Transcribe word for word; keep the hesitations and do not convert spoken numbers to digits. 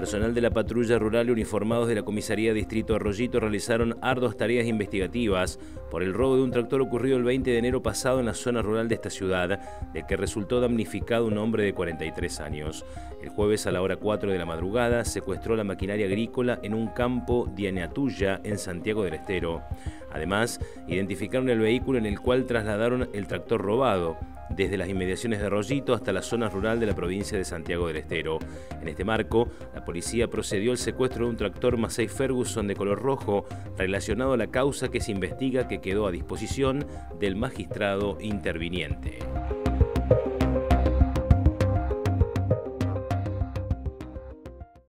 Personal de la patrulla rural y uniformados de la comisaría Distrito Arroyito realizaron arduas tareas investigativas por el robo de un tractor ocurrido el veinte de enero pasado en la zona rural de esta ciudad, de que resultó damnificado un hombre de cuarenta y tres años. El jueves a la hora cuatro de la madrugada secuestró la maquinaria agrícola en un campo de Añatuya, en Santiago del Estero. Además, identificaron el vehículo en el cual trasladaron el tractor robado, desde las inmediaciones de Arroyito hasta la zona rural de la provincia de Santiago del Estero. En este marco, la policía procedió al secuestro de un tractor Massey Ferguson de color rojo, relacionado a la causa que se investiga, que quedó a disposición del magistrado interviniente.